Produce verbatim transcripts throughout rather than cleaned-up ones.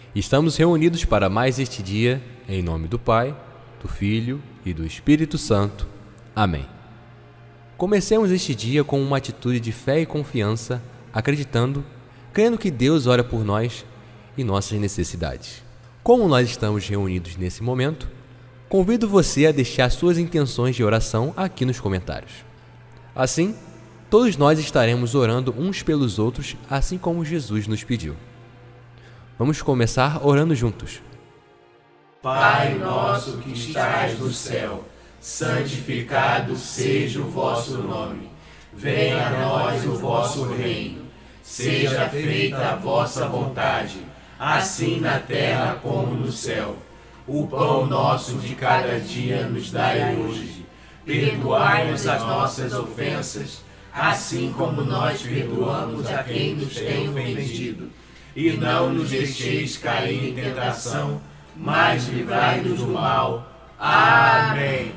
Estamos reunidos para mais este dia, em nome do Pai, do Filho e do Espírito Santo. Amém. Comecemos este dia com uma atitude de fé e confiança, acreditando, crendo que Deus ora por nós e nossas necessidades. Como nós estamos reunidos nesse momento, convido você a deixar suas intenções de oração aqui nos comentários. Assim, todos nós estaremos orando uns pelos outros, assim como Jesus nos pediu. Vamos começar orando juntos. Pai nosso que estás no céu, santificado seja o vosso nome. Venha a nós o vosso reino. Seja feita a vossa vontade, assim na terra como no céu. O pão nosso de cada dia nos dai hoje. Perdoai-nos as nossas ofensas, assim como nós perdoamos a quem nos tem ofendido. E não nos deixeis cair em tentação, mas livrai-nos do mal. Amém.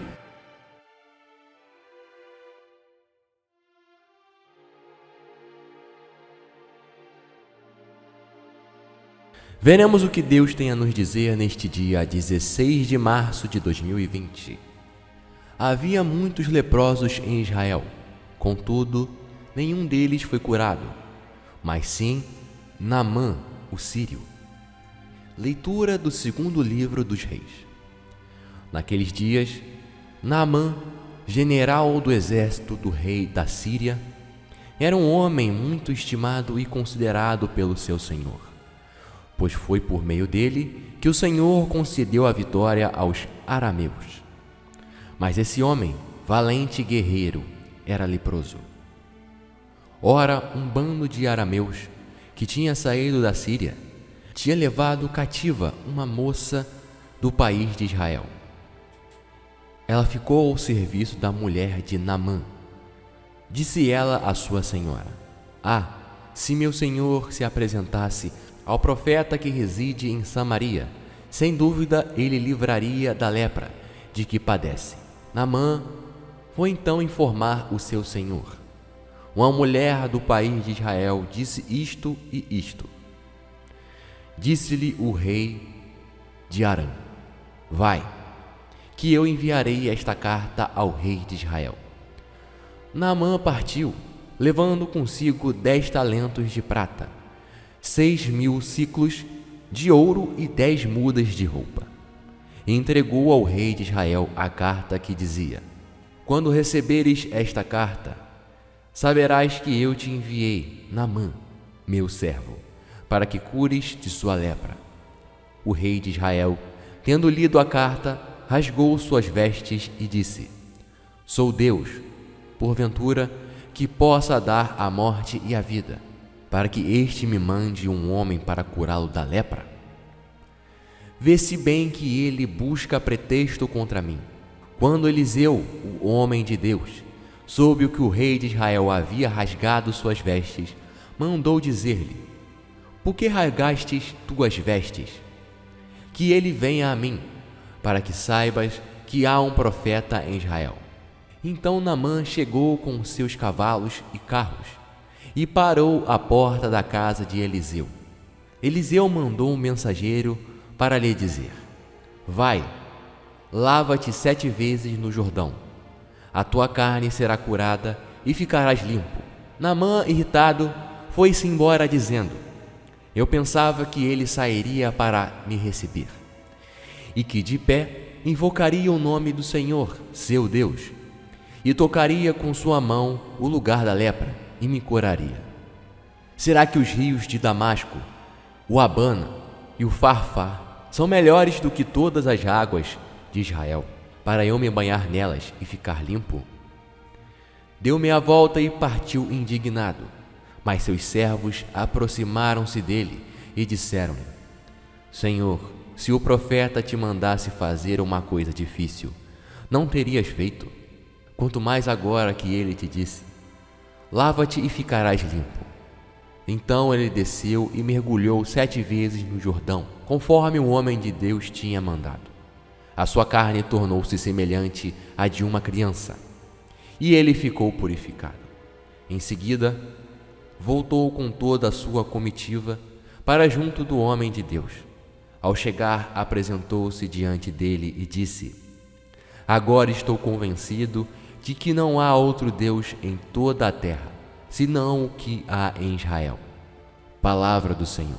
Veremos o que Deus tem a nos dizer neste dia dezesseis de março de dois mil e vinte. Havia muitos leprosos em Israel, contudo, nenhum deles foi curado, mas sim Naamã, o sírio. Leitura do segundo livro dos Reis. Naqueles dias, Naamã, general do exército do rei da Síria, era um homem muito estimado e considerado pelo seu senhor, pois foi por meio dele que o Senhor concedeu a vitória aos arameus. Mas esse homem, valente guerreiro, era leproso. Ora, um bando de arameus que tinha saído da Síria tinha levado cativa uma moça do país de Israel. Ela ficou ao serviço da mulher de Naamã. Disse ela à sua senhora: Ah, se meu senhor se apresentasse ao profeta que reside em Samaria, sem dúvida ele livraria da lepra de que padece. Naamã foi então informar o seu senhor. Uma mulher do país de Israel disse isto e isto. Disse-lhe o rei de Arã: Vai, que eu enviarei esta carta ao rei de Israel. Naamã partiu, levando consigo dez talentos de prata, seis mil siclos de ouro e dez mudas de roupa. E entregou ao rei de Israel a carta que dizia: Quando receberes esta carta, saberás que eu te enviei Naamã, meu servo, para que cures de sua lepra. O rei de Israel, tendo lido a carta, rasgou suas vestes e disse: Sou Deus, porventura, que possa dar a morte e a vida, para que este me mande um homem para curá-lo da lepra? Vê-se bem que ele busca pretexto contra mim. Quando Eliseu, o homem de Deus, soube o que o rei de Israel havia rasgado suas vestes, mandou dizer-lhe: Por que rasgastes tuas vestes? Que ele venha a mim, para que saibas que há um profeta em Israel. Então Naamã chegou com seus cavalos e carros e parou à porta da casa de Eliseu. Eliseu mandou um mensageiro para lhe dizer: Vai, lava-te sete vezes no Jordão. A tua carne será curada e ficarás limpo. Naamã, irritado, foi-se embora dizendo: Eu pensava que ele sairia para me receber, e que de pé invocaria o nome do Senhor, seu Deus, e tocaria com sua mão o lugar da lepra e me curaria. Será que os rios de Damasco, o Abana e o Farfar são melhores do que todas as águas de Israel, para eu me banhar nelas e ficar limpo? Deu meia volta e partiu indignado, mas seus servos aproximaram-se dele e disseram-lhe: Senhor, se o profeta te mandasse fazer uma coisa difícil, não terias feito? Quanto mais agora que ele te disse: Lava-te e ficarás limpo. Então ele desceu e mergulhou sete vezes no Jordão, conforme o homem de Deus tinha mandado. A sua carne tornou-se semelhante à de uma criança, e ele ficou purificado. Em seguida, voltou com toda a sua comitiva para junto do homem de Deus. Ao chegar, apresentou-se diante dele e disse: Agora estou convencido de que não há outro Deus em toda a terra, senão o que há em Israel. Palavra do Senhor.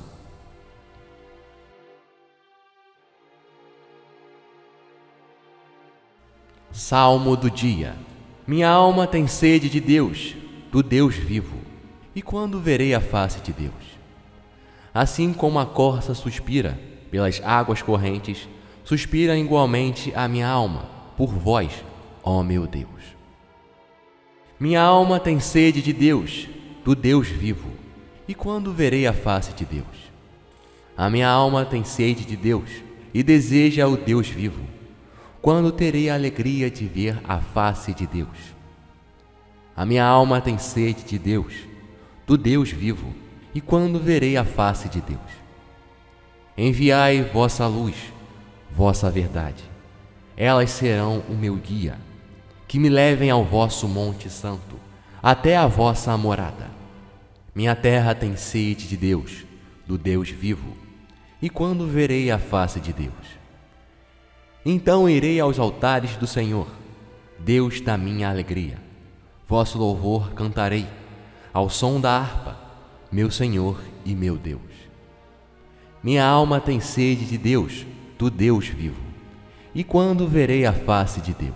Salmo do dia. Minha alma tem sede de Deus, do Deus vivo. E quando verei a face de Deus? Assim como a corça suspira pelas águas correntes, suspira igualmente a minha alma por vós, ó meu Deus. Minha alma tem sede de Deus, do Deus vivo. E quando verei a face de Deus? A minha alma tem sede de Deus e deseja o Deus vivo. Quando terei a alegria de ver a face de Deus? A minha alma tem sede de Deus, do Deus vivo, e quando verei a face de Deus? Enviai vossa luz, vossa verdade. Elas serão o meu guia, que me levem ao vosso monte santo, até a vossa morada. Minha terra tem sede de Deus, do Deus vivo, e quando verei a face de Deus? Então irei aos altares do Senhor, Deus da minha alegria. Vosso louvor cantarei, ao som da harpa, meu Senhor e meu Deus. Minha alma tem sede de Deus, do Deus vivo. E quando verei a face de Deus?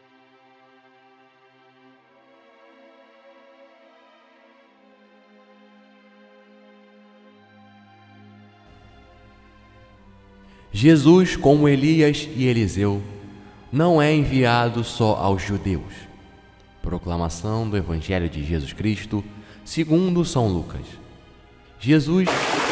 Jesus, como Elias e Eliseu, não é enviado só aos judeus. Proclamação do Evangelho de Jesus Cristo, segundo São Lucas. Jesus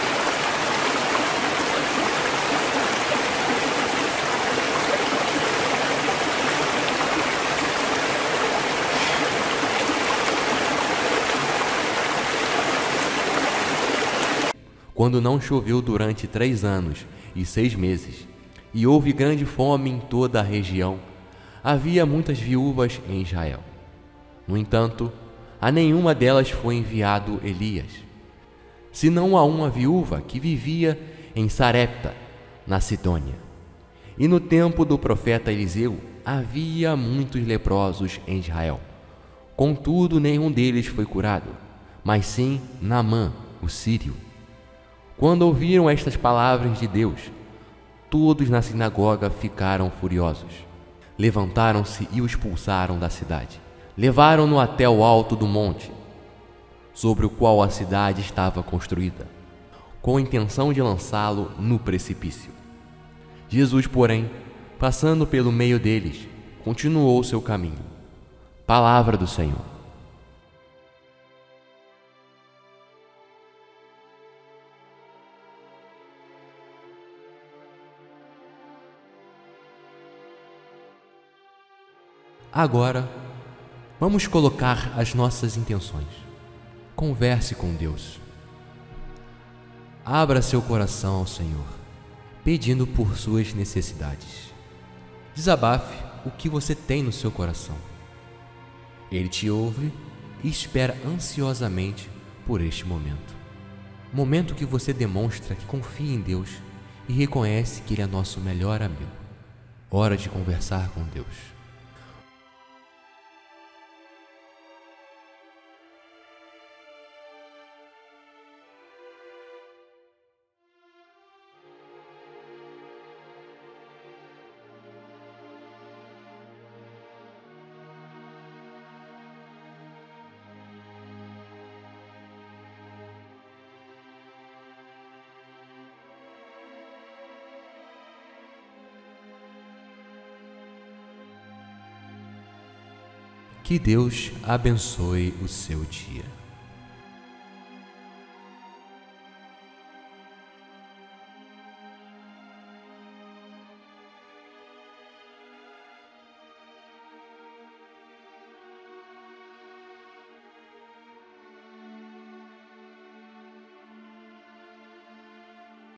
Quando não choveu durante três anos e seis meses, e houve grande fome em toda a região, havia muitas viúvas em Israel. No entanto, a nenhuma delas foi enviado Elias, senão a uma viúva que vivia em Sarepta, na Sidônia. E no tempo do profeta Eliseu havia muitos leprosos em Israel. Contudo, nenhum deles foi curado, mas sim Naamã, o sírio. Quando ouviram estas palavras de Deus, todos na sinagoga ficaram furiosos. Levantaram-se e o expulsaram da cidade. Levaram-no até o alto do monte, sobre o qual a cidade estava construída, com a intenção de lançá-lo no precipício. Jesus, porém, passando pelo meio deles, continuou seu caminho. Palavra do Senhor. Agora, vamos colocar as nossas intenções. Converse com Deus. Abra seu coração ao Senhor, pedindo por suas necessidades. Desabafe o que você tem no seu coração. Ele te ouve e espera ansiosamente por este momento. Momento que você demonstra que confia em Deus e reconhece que Ele é nosso melhor amigo. Hora de conversar com Deus. Que Deus abençoe o seu dia.